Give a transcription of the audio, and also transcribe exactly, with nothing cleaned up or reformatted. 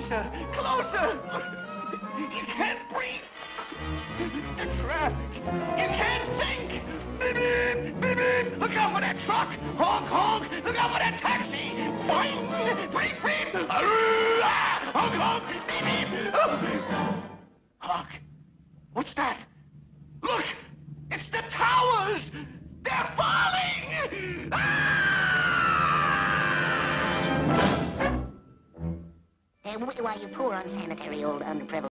Closer, closer! You can't breathe! The traffic! You can't think! Beep, beep, beep, beep. Look out for that truck! Honk, honk! Look out for that taxi! Boing! Beep, beep! Ah! Honk, honk! Beep, beep! Oh. Honk! What's that? Look! It's the towers! They're falling! Ah! Uh, why, you poor unsanitary old underprivileged